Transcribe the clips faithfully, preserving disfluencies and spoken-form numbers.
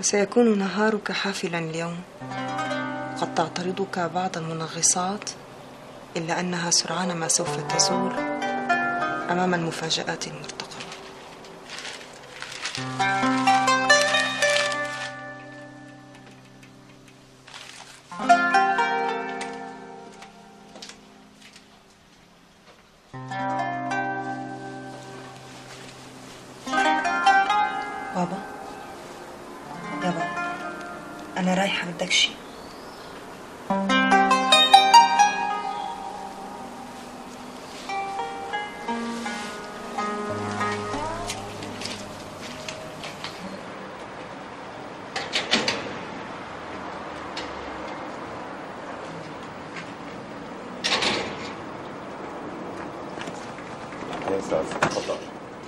وسيكون نهارك حافلا اليوم. قد تعترضك بعض المنغصات، إلا أنها سرعان ما سوف تزول أمام المفاجآت المرتقبة. بابا، يا بابا، أنا رايحة، بدك شي؟ ايه استاذ، تفضل.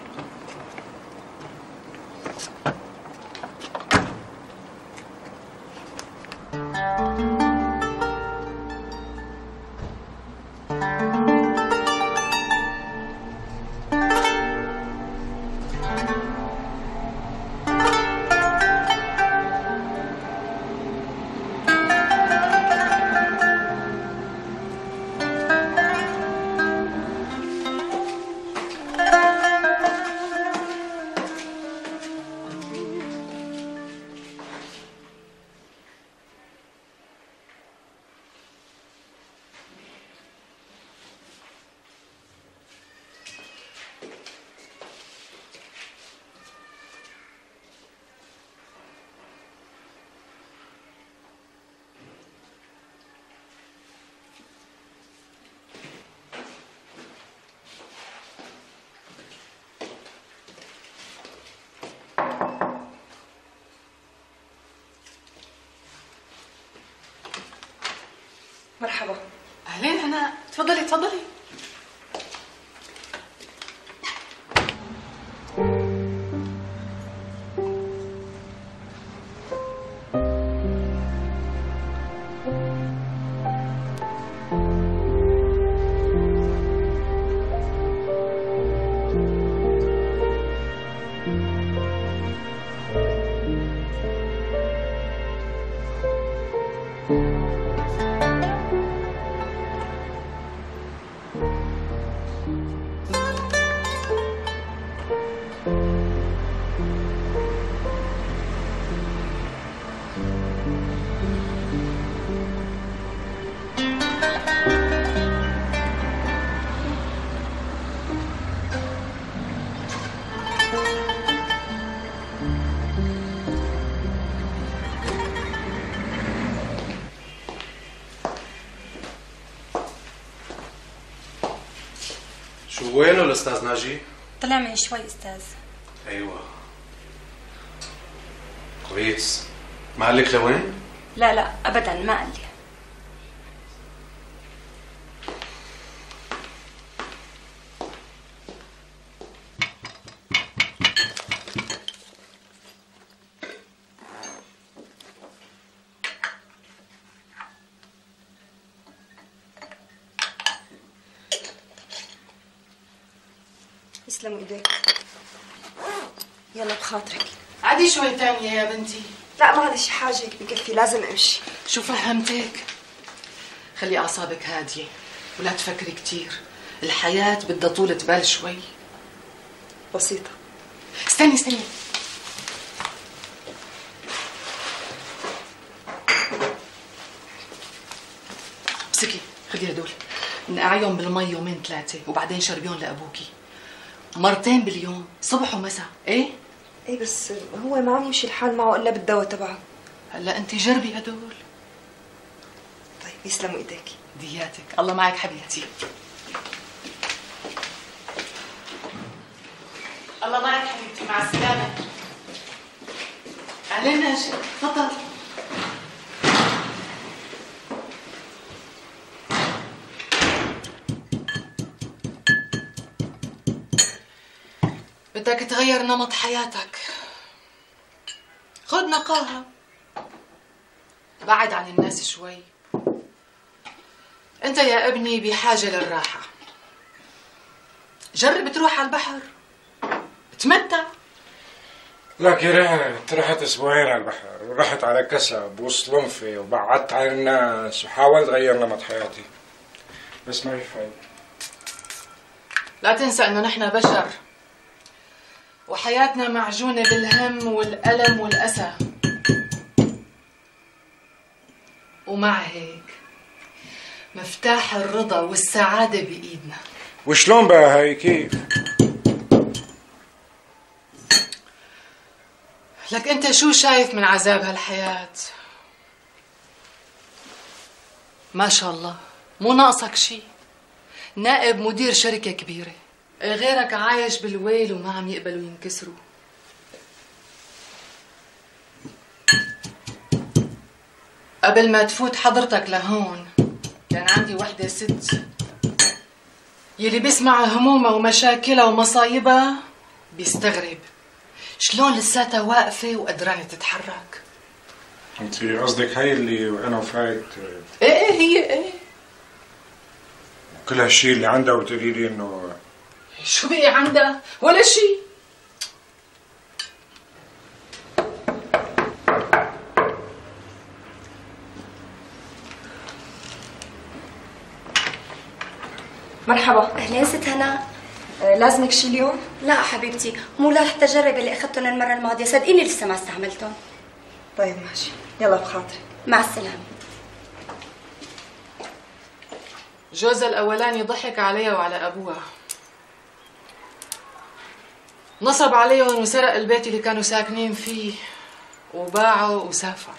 مرحبا. اهلين هنا، تفضلي تفضلي. شو وينه الاستاذ ناجي؟ طلع من شوي استاذ. ايوه كويس. ما قال لك لوين؟ لا لا ابدا ما قال لي. يسلموا ايديك. يلا بخاطرك. عادي شوي تانية يا بنتي. لا ما هذا شي حاجة هيك بكفي، لازم امشي. شو فهمتك؟ خلي اعصابك هادية ولا تفكري كتير، الحياة بدها طولة بال شوي. بسيطة. استني استني. امسكي، خدي هدول نقعيهم بالمي يومين ثلاثة وبعدين شربيهم لأبوكي مرتين باليوم، صبح ومساء. ايه؟ ايه بس هو ما عم يمشي الحال معه الا بالدواء تبعه. هلا انت جربي هدول. طيب يسلموا ايديك. دياتك، الله معك حبيبتي. الله معك حبيبتي، مع السلامة. أهلين ناجي، تفضل. بدك تغير نمط حياتك، خد نقاهة، بعد عن الناس شوي. انت يا ابني بحاجة للراحة، جرب تروح على البحر، تمتع. لك يا ريت رحت اسبوعين على البحر ورحت على كسب وصلنفي وبعدت عن الناس وحاولت غير نمط حياتي بس ما في فايدة. لا تنسى انه نحن بشر وحياتنا معجونة بالهم والألم والأسى، ومع هيك مفتاح الرضا والسعادة بإيدنا. وشلون بقى هاي كيف؟ لك انت شو شايف من عذاب هالحياة؟ ما شاء الله مو ناقصك شي، نائب مدير شركة كبيرة، غيرك عايش بالويل وما عم يقبلوا ينكسروا. قبل ما تفوت حضرتك لهون كان عندي وحدة ست يلي بيسمع همومها ومشاكلها ومصايبها بيستغرب شلون لساتها واقفة وقدرانة تتحرك. انت قصدك هاي اللي وانا وفايت ايه ايه هي ايه كل هالشيء اللي عندها وتقولي لي انه شو بقي عندها؟ ولا شيء. مرحبا. اهلين ست هناء. آه، لازمك شي اليوم؟ لا حبيبتي، مو لحتى اجرب اللي اخذتهم المره الماضيه، صدقيني لسه ما استعملتهم. طيب ماشي، يلا بخاطرك. مع السلامه. جوزها الأولاني ضحك عليها وعلى أبوها، نصب عليهم وسرق البيت اللي كانوا ساكنين فيه وباعه وسافر.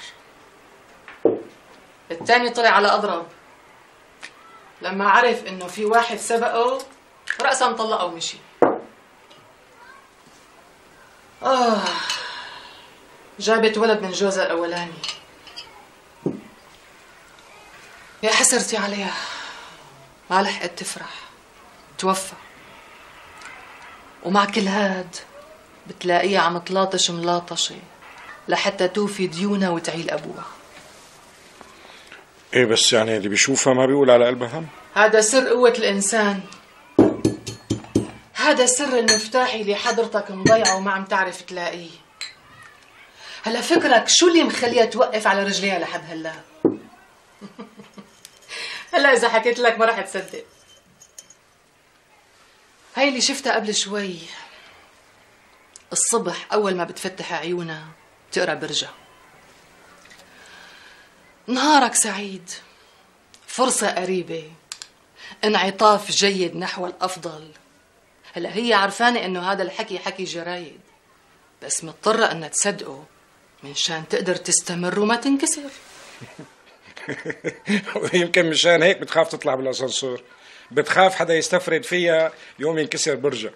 الثاني طلع على أضرب لما عرف إنه في واحد سبقه رأسا طلقه ومشي. آه جابت ولد من جوزها الأولاني. يا حسرتي عليها، ما لحقت تفرح، توفى. ومع كل هاد بتلاقيها عم تلاطش ملاطشة لحتى توفي ديونها وتعيل أبوها. ايه بس يعني اللي بيشوفها ما بيقول على قلبها هم؟ هذا سر قوة الإنسان، هذا سر المفتاح اللي حضرتك مضيعه وما عم تعرف تلاقيه. هلا فكرك شو اللي مخليها توقف على رجليها لحد هلا؟ هلا إذا حكيت لك ما رح تصدق. هاي اللي شفتها قبل شوي الصبح أول ما بتفتح عيونها تقرأ برجة. نهارك سعيد، فرصة قريبة، انعطاف جيد نحو الأفضل. هلا هي عرفانة إنه هذا الحكي حكي جرايد، بس مضطرة إنها تصدقه منشان تقدر تستمر وما تنكسر. يمكن مشان هيك بتخاف تطلع بالاسانسور، بتخاف حدا يستفرد فيها يوم ينكسر برجة.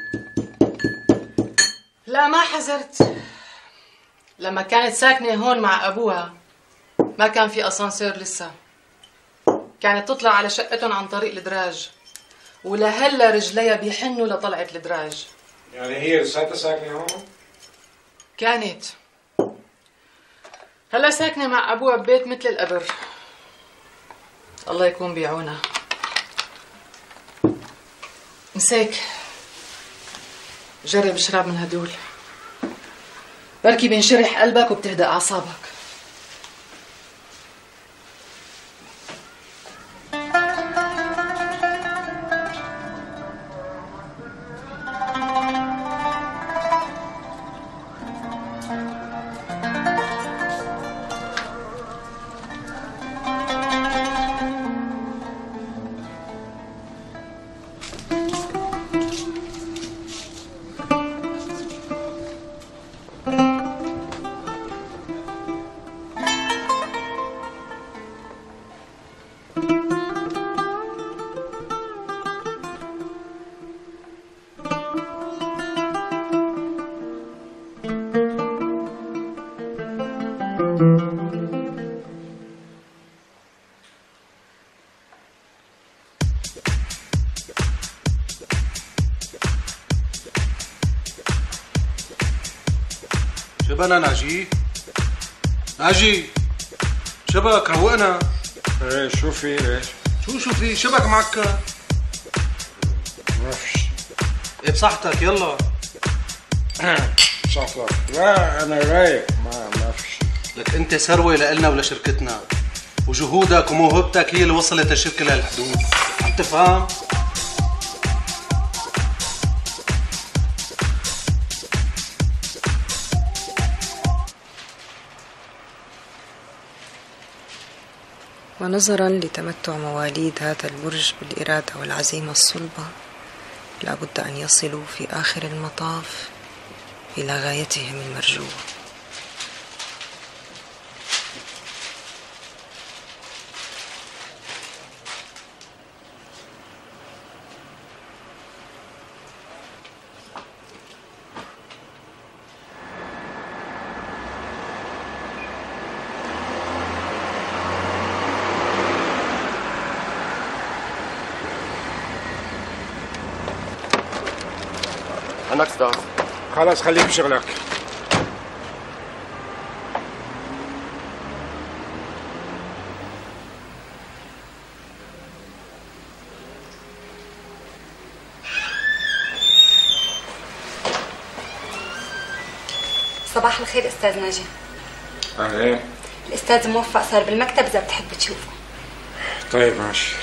لا ما حذرت. لما كانت ساكنة هون مع أبوها ما كان في أسانسير لسه، كانت تطلع على شقتهم عن طريق الدراج، ولهلا رجليها بيحنوا لطلعة الدراج. يعني هي لساتها ساكنة هون؟ كانت. هلا ساكنة مع أبوها ببيت مثل القبر. الله يكون بعونها. مساك جرب شراب من هدول، بركي بينشرح قلبك وبتهدأ أعصابك. شبنا ناجي ناجي شبك روقنا. ايه شو في ليش؟ شو شو في شبك معك؟ ما في شيء. ايه بصحتك يلا. شاطر. لا انا رايق، ما ما في شيء. لك انت ثروه لنا ولشركتنا، وجهودك وموهبتك هي اللي وصلت الشركه لهالحدود، عم تفهم؟ ونظرا لتمتع مواليد هذا البرج بالإرادة والعزيمة الصلبة، لا بد أن يصلوا في آخر المطاف إلى غايتهم المرجوة. عنك استاذ. خلاص خليك بشغلك. صباح الخير استاذ ناجي. اهلين. الاستاذ موفق صار بالمكتب اذا بتحب تشوفه. طيب ماشي.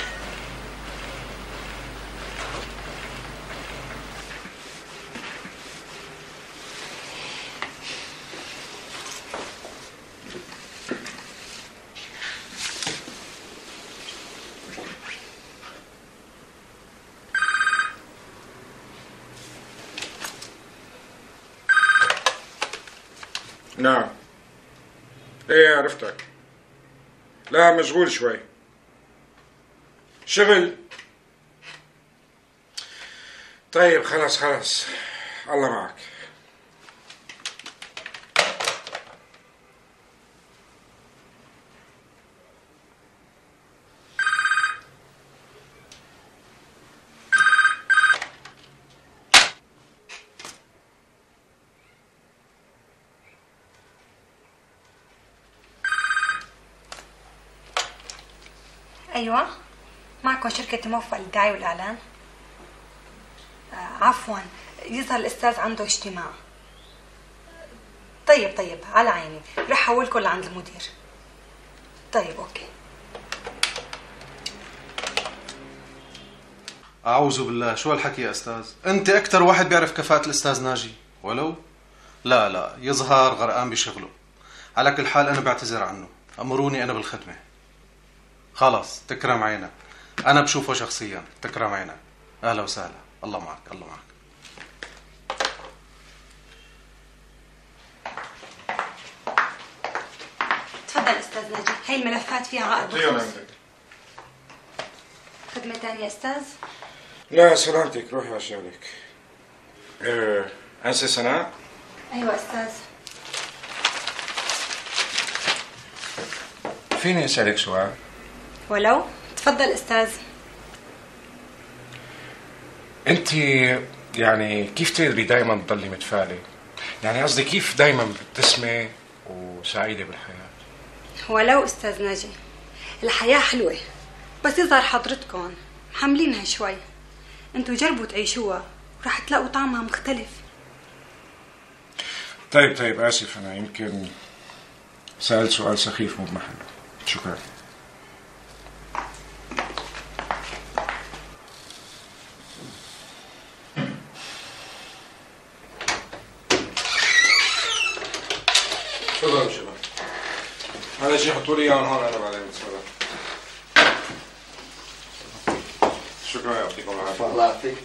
نعم. ايه عرفتك. لا مشغول شوي. شغل. طيب خلاص خلاص، الله معك. ايوه، معكم شركة موفق للدعاية والاعلان. آه عفوا، يظهر الاستاذ عنده اجتماع. طيب طيب على عيني، رح حولكم لعند المدير. طيب اوكي. اعوذ بالله، شو هالحكي يا استاذ؟ انت اكثر واحد بيعرف كفاءة الاستاذ ناجي، ولو لا لا يظهر غرقان بشغله. على كل حال انا بعتذر عنه، امروني انا بالخدمة. خلاص تكرم عينك، انا بشوفه شخصيا. تكرم عينك. اهلا وسهلا. الله معك الله معك. تفضل استاذ ناجي، هي الملفات فيها عقد اعطيهم بخصوص. عندك. خدمة ثانية استاذ؟ لا سلامتك، روحي على شغلك. ايه انسة سناء. ايوه استاذ. فيني اسالك سؤال؟ ولو. تفضل استاذ. انت يعني كيف تقدري دائما تضلي متفائله؟ يعني قصدي كيف دائما مبتسمه وسعيده بالحياه؟ ولو استاذ ناجي، الحياة حلوة، بس يظهر حضرتكم حاملينها شوي. انتوا جربوا تعيشوها ورح تلاقوا طعمها مختلف. طيب طيب اسف، انا يمكن سألت سؤال سخيف مو بمحله. شكرا. تفضلوا شباب. هذا شيء حطوا لي اياه هون، انا بعدين بتصرف. شكرا، يعطيكم العافيه. الله يعافيك.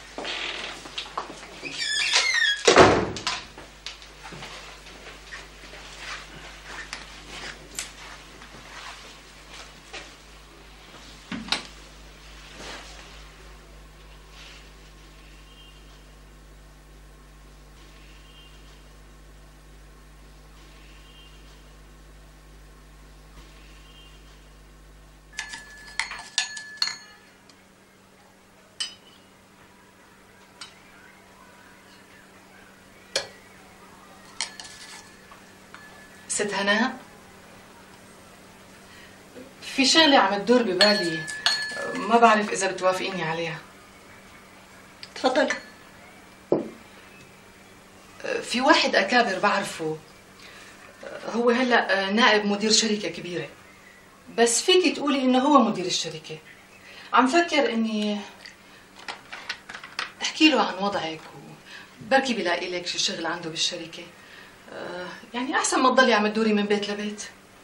ست هناء، في شغلة عم تدور ببالي، ما بعرف إذا بتوافقيني عليها. تفضل. في واحد أكابر بعرفه، هو هلأ نائب مدير شركة كبيرة، بس فيكي تقولي إنه هو مدير الشركة. عم فكر إني أحكي له عن وضعك وبركي بلاقي لك شي شغل عنده بالشركة، يعني أحسن ما تضلي عم تدوري من بيت لبيت.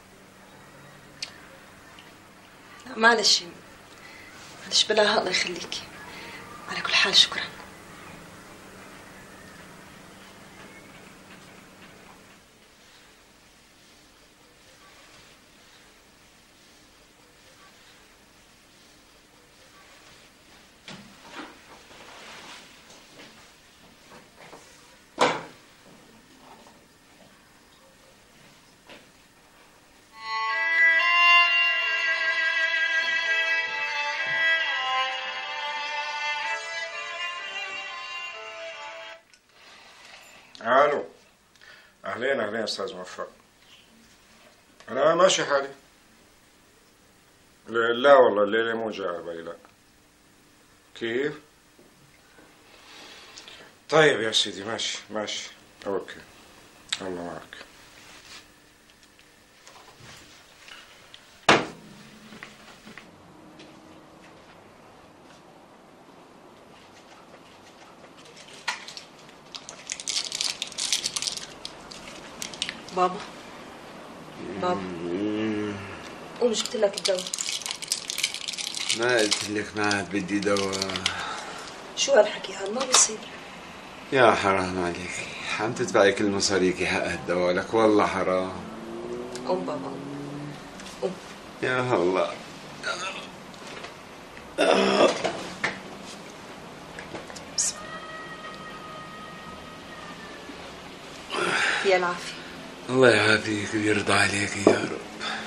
معلش معلش بلاها، الله يخليكي. على كل حال شكرا. الو، اهلين اهلين استاذ موفق. انا ماشي حالي. لا والله الليله مو جاي على بالي. لا كيف؟ طيب يا سيدي ماشي ماشي اوكي، الله معك. بابا بابا قوم جبت لك الدواء. ما قلت لك ما عاد بدي دواء؟ شو هالحكي هذا؟ ما بصير يا حرام عليك، عم تدفعي كل مصاريكي حق هالدواء لك، والله حرام. قوم بابا قوم. يا الله يا العافية. الله يعافيك ويرضى عليك يا رب.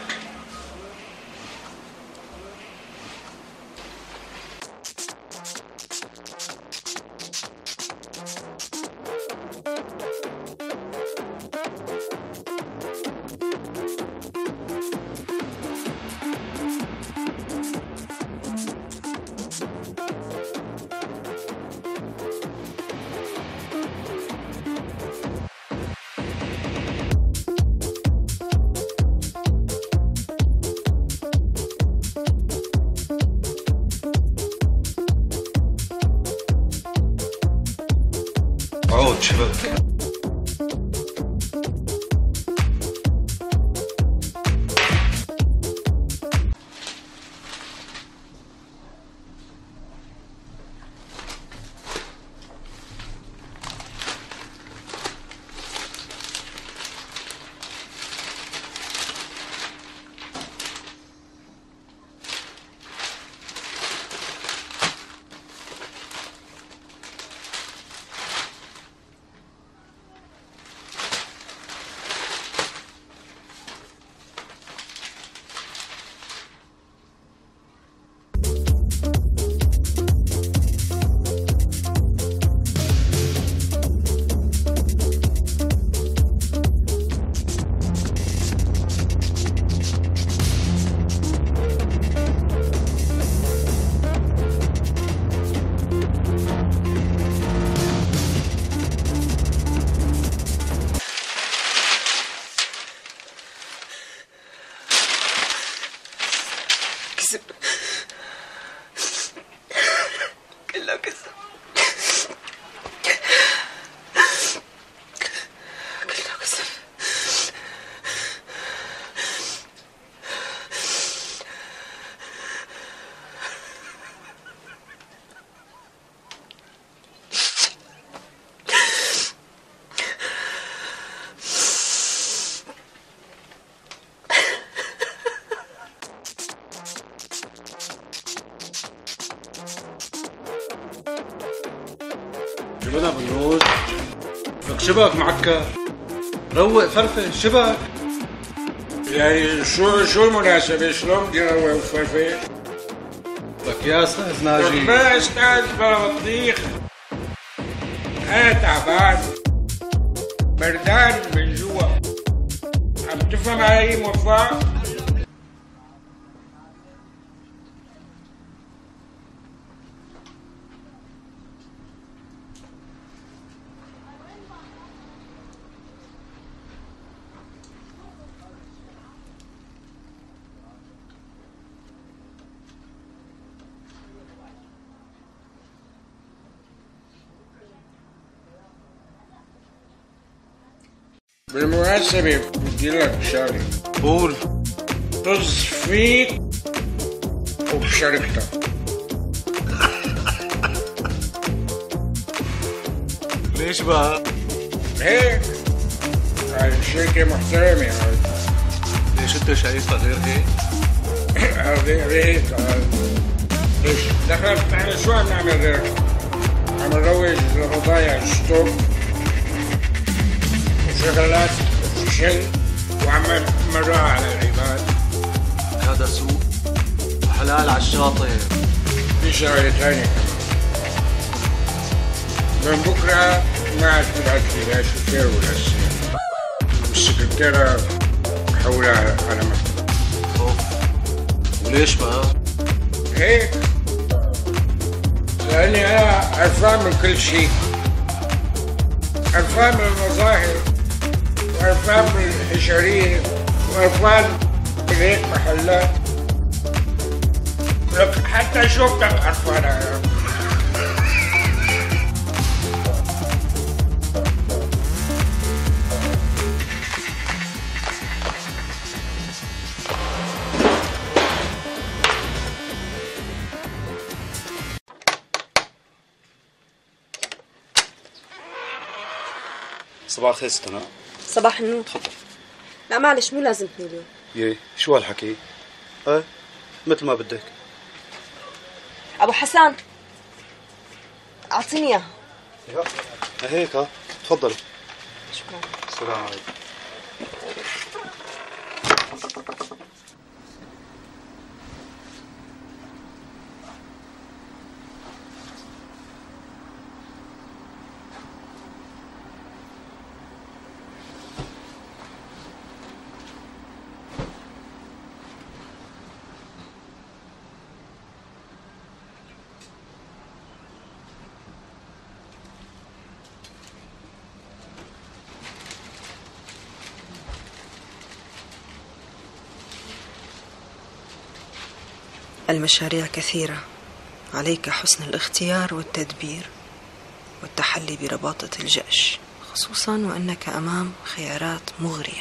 عود شبك. كذب، كله كذب، كله كذب. جبنا بنوز لك شبك معكر، روق فرفش شبك. يعني شو شو المناسبة؟ شلون بدي اروق وفرفش؟ لك يا استاذ ناجي، ما استاذ بلا بطيخ، انا تعبان بردان من جوا، عم تفهم علي موفق؟ بالمناسبة بدي لك شغلة. قول. طز فيك وبشركتك. ليش بقى؟ هيك هاي شركة محترمة هاي. ليش انت شايفها غير هيك؟ غير هيك. ليش دخلت نحن شو عم نعمل غير؟ عم نروج لبضايع ستوك وشغلات شيء وعم نمرها على العباد. هذا سوق وحلال على الشاطئ. في شغلة ثانية كمان، من بكرة ما عاد تبعت لي لا شوفير ولا سيارة، والسكرتيرة حولها على مكتب. اوف، وليش بقى؟ هيك لأني أنا عرفان من كل شيء، عرفان من المظاهر وعرفان من الحشرية وعرفان من هيك محلات. لك حتى شوفتك عرفانها يا رب. صباح الخير ست هناء. صباح النور. تفضل. لا معلش مو لازمتني اليوم. يي شو هالحكي؟ ايه مثل ما بدك. ابو حسن اعطيني اياها. هيك ها تفضلي. شكرا. السلام عليكم. المشاريع كثيرة، عليك حسن الاختيار والتدبير والتحلي برباطة الجأش، خصوصا وأنك أمام خيارات مغرية.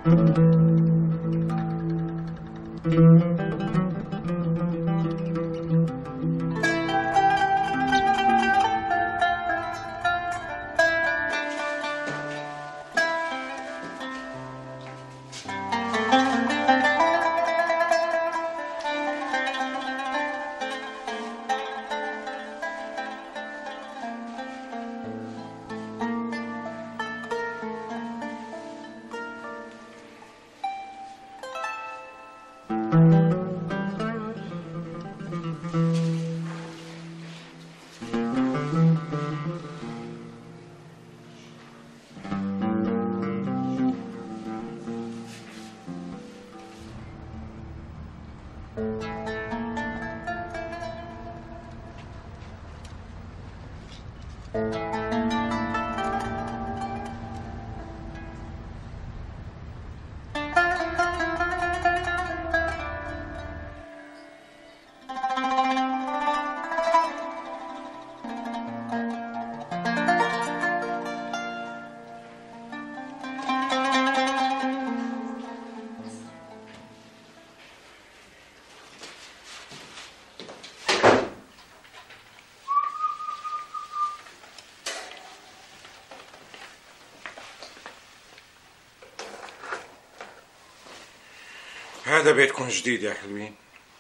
هذا بيتكم جديد يا حلوين.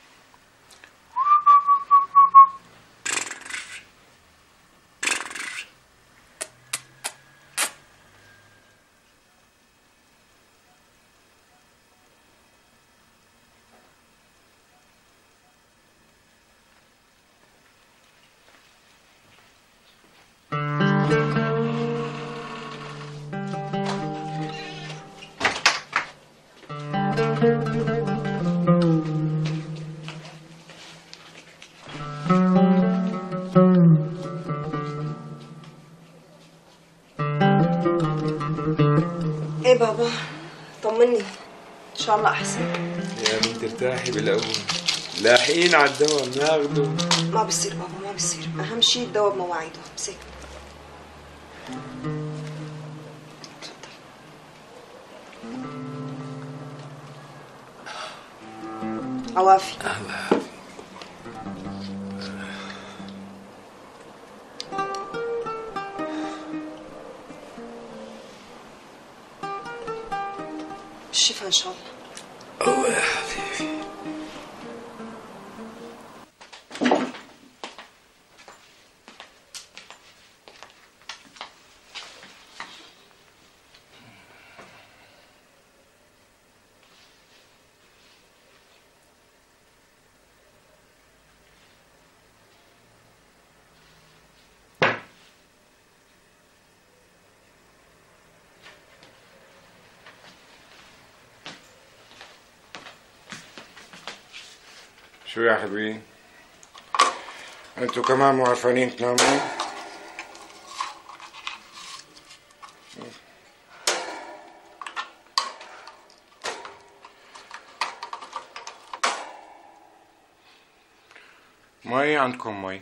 ايه بابا طمني، ان شاء الله احسن. يا بنت ارتاحي بالاول، لاحقين على الدواء بناخده. ما بصير بابا ما بصير، اهم شيء الدواء بمواعيده. امسك. عوافي. الله يعافيك. الشفا ان شاء الله. الله يا حبيبي. شو يا حلوين؟ انتوا كمان مو عرفانين تناموا؟ مي عندكم مي؟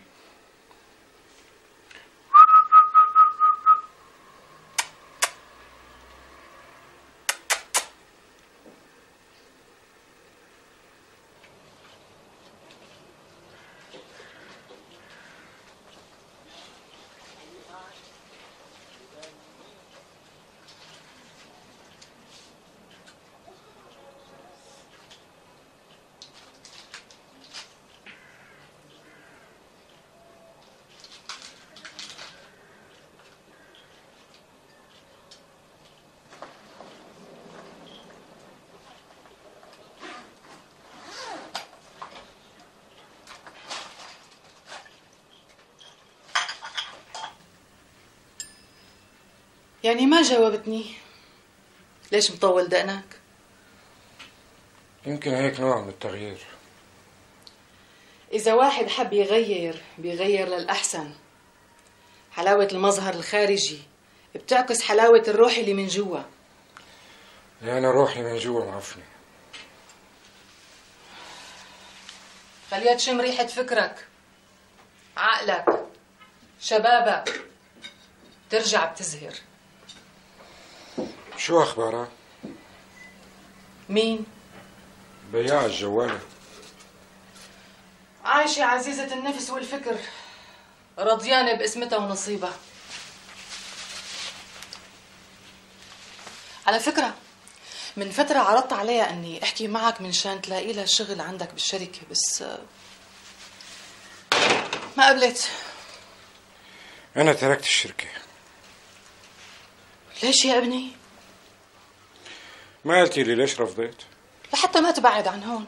يعني ما جاوبتني؟ ليش مطول دقنك؟ يمكن هيك نوع من التغيير. إذا واحد حب يغير بيغير للأحسن. حلاوة المظهر الخارجي بتعكس حلاوة الروح اللي من جوا. أنا روحي من جوا معفنة. خليها تشم ريحة فكرك، عقلك، شبابك، ترجع بتزهر. شو أخبارها؟ مين؟ بياع الجوالة. عايشة عزيزة النفس والفكر، رضيانة باسمتها ونصيبها. على فكرة من فترة عرضت عليها أني أحكي معك من شان تلاقي لها شغل عندك بالشركة، بس ما قبلت. أنا تركت الشركة. ليش يا ابني؟ ما قلتي لي ليش رفضت؟ لحتى ما تبعد عن هون.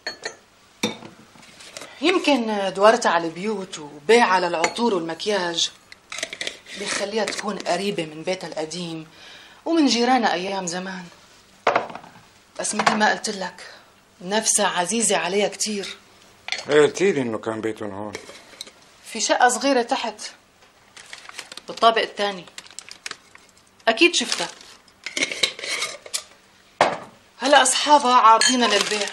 يمكن دورتها على البيوت وبيع على العطور والمكياج بيخليها تكون قريبة من بيتها القديم ومن جيرانها أيام زمان. بس مثل ما قلت لك نفسها عزيزة عليها كتير. قلتي لي إنه كان بيتهم هون. في شقة صغيرة تحت بالطابق الثاني، أكيد شفتها. هلا أصحابها عارضينها للبيع.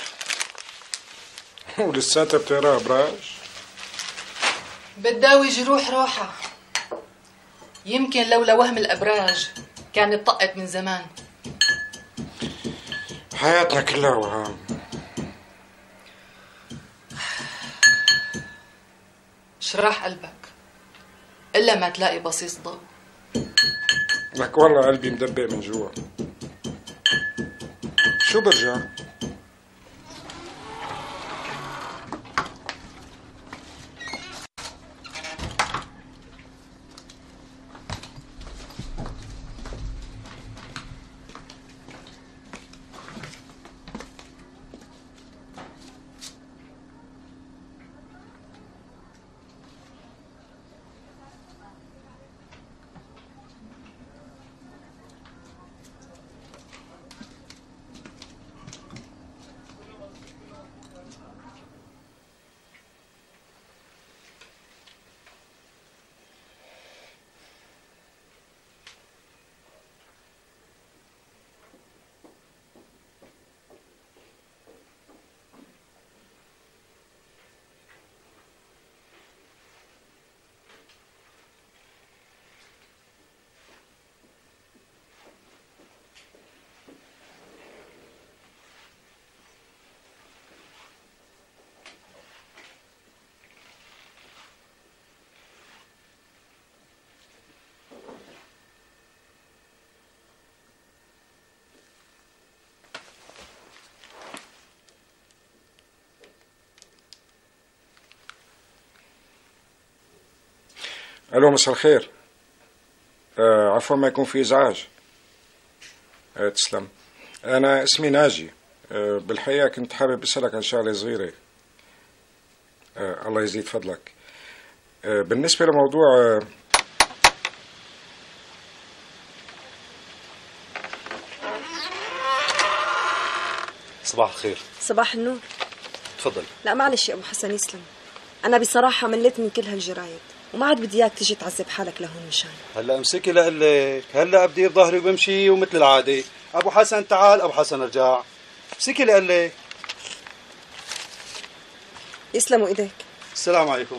ولساتها بتقرا أبراج؟ بتداوي جروح روحها. يمكن لولا وهم الأبراج كانت طقت من زمان. حياتنا كلها وهام. شراح قلبك إلا ما تلاقي بصيص ضوء. لك والله قلبي مدبق من جوا. شو برجع؟ الو مساء الخير. آه عفوا ما يكون في ازعاج. آه تسلم. انا اسمي ناجي. آه بالحقيقه كنت حابب اسالك عن شغله صغيره. آه الله يزيد فضلك. آه بالنسبه لموضوع آه صباح الخير. صباح النور. تفضل. لا معلش يا ابو حسن يسلم، انا بصراحه مليت من كل هالجرايد وما عاد بدي اياك تجي تعذب حالك لهون مشان. هلا امسكي لقلك، هلا بدير ظهري وبمشي ومثل العاده. ابو حسن تعال، ابو حسن ارجع. امسكي لقلك. يسلموا ايديك. السلام عليكم.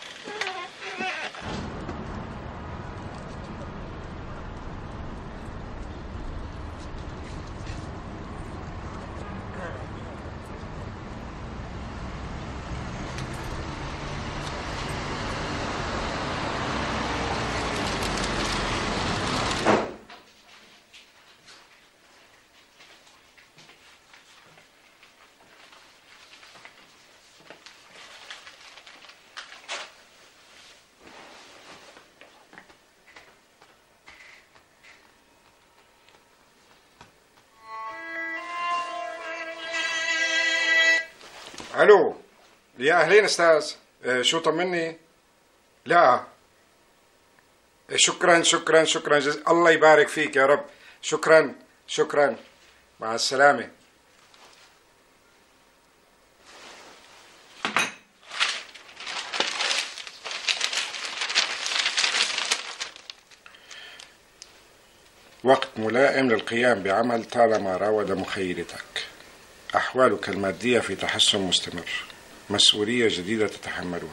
الو يا اهلين استاذ. آه شو طمني؟ لا آه شكرا شكرا شكرا جز... الله يبارك فيك يا رب. شكرا شكرا مع السلامه. وقت ملائم للقيام بعمل طالما راود مخيلتك. أحوالك المادية في تحسن مستمر. مسؤولية جديدة تتحملها.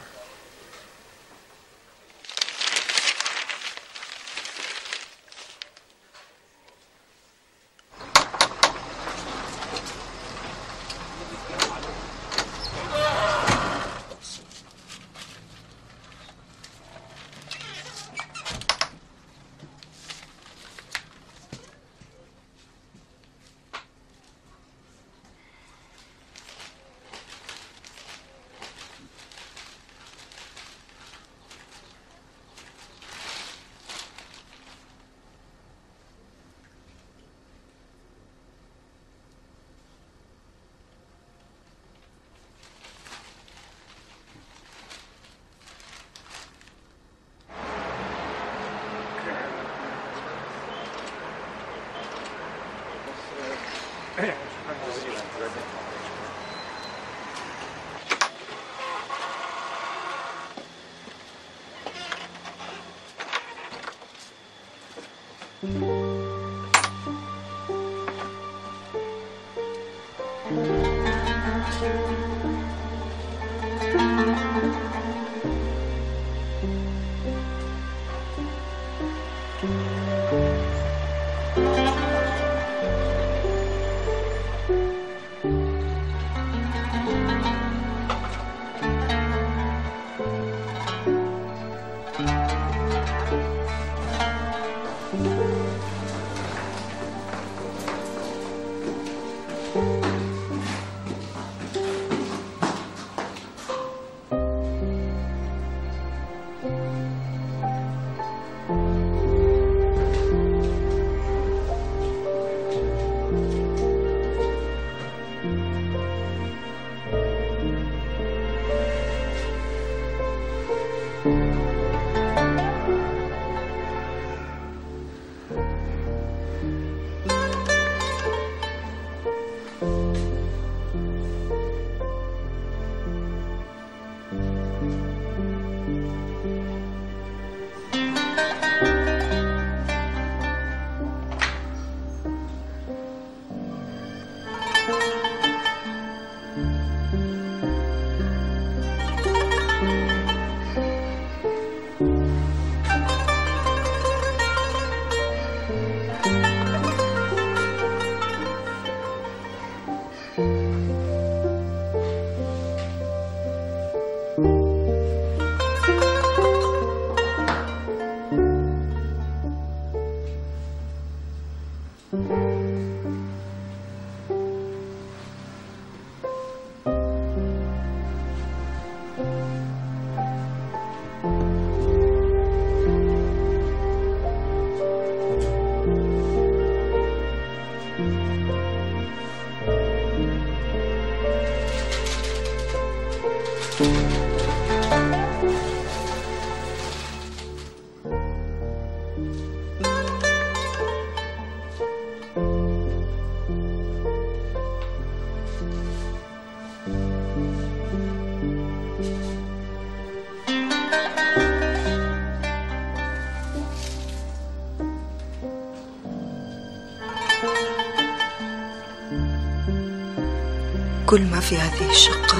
كل ما في هذه الشقة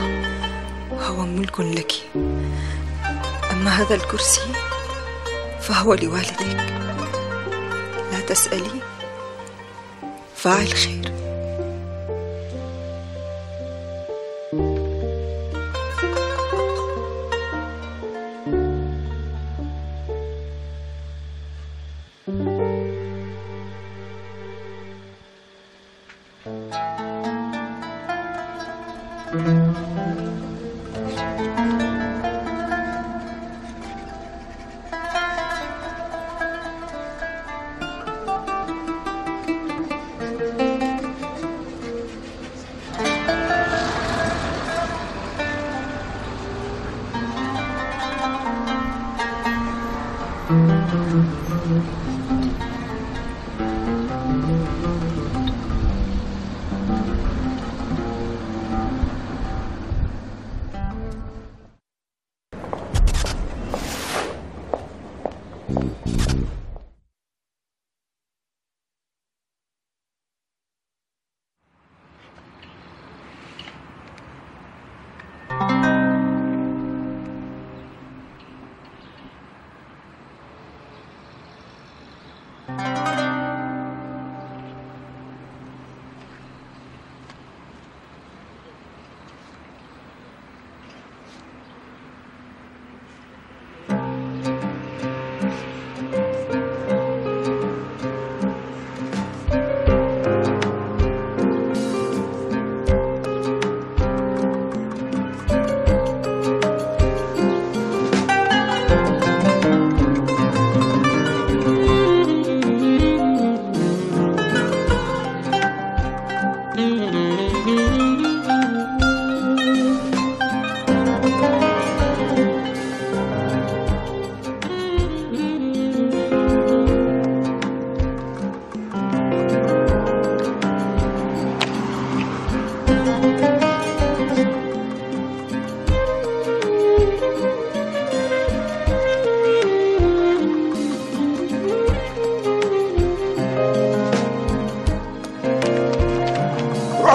هو ملك لك، أما هذا الكرسي فهو لوالدك. لا تسألي، فاعل خير.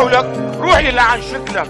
حولك روح يلعن شكلك.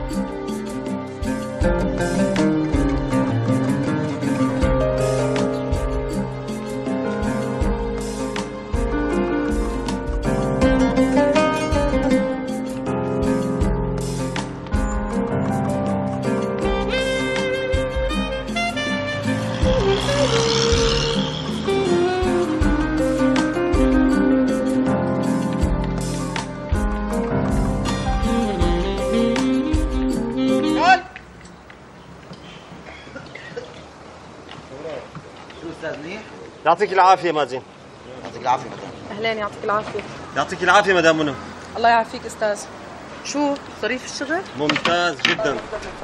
يعطيك العافية مازن. يعطيك العافية مدام. أهلين، يعطيك العافية. يعطيك العافية مدام منى. الله يعافيك أستاذ. شو ظريف الشغل؟ ممتاز جدا.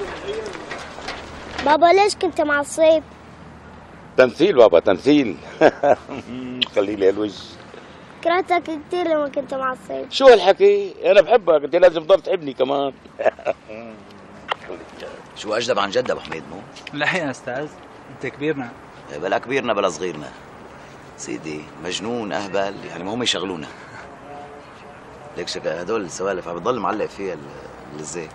بابا ليش كنت معصب؟ تمثيل بابا تمثيل. خلي لي الوجه. كرهتك كثير لما كنت معصب. شو هالحكي؟ أنا بحبك، أنت لازم تضل تحبني كمان. شو أجدب عن جد أبو حميد مو؟ لا يا أستاذ، أنت كبيرنا. بلا كبيرنا بلا صغيرنا سيدي، مجنون أهبل يعني ما هم يشغلونا. ليك شك هدول السوالف عم بضل معلق فيها اللزاق.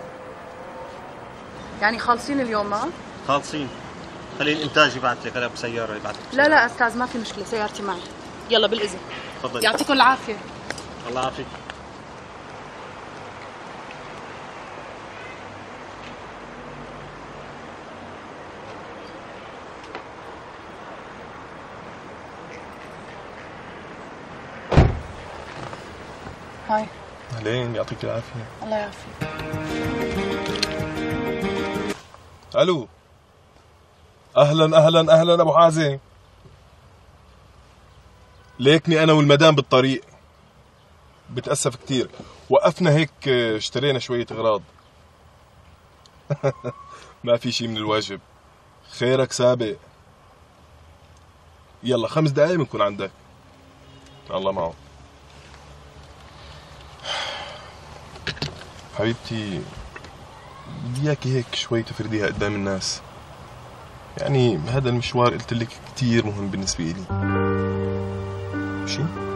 يعني خالصين اليوم معه؟ خالصين. خلي الإنتاج يبعث لك، أنا بسيارة يبعث لك. لا لا أستاذ ما في مشكلة، سيارتي معي. يلا بالإذن. تفضل. يعطيكم العافية. الله يعافيك. هاي. أهلين، يعطيك العافية. الله يعافيك. ألو. أهلا أهلا أهلا أبو حازم. ليكني أنا والمدام بالطريق. بتأسف كتير، وقفنا هيك اشترينا شوية أغراض. ما في شي من الواجب. خيرك سابق. يلا خمس دقايق بنكون عندك. الله معه. حبيبتي بدي اياكي هيك شوي تفرديها قدام الناس. يعني هذا المشوار قلت لك كثير مهم بالنسبة لي. شو؟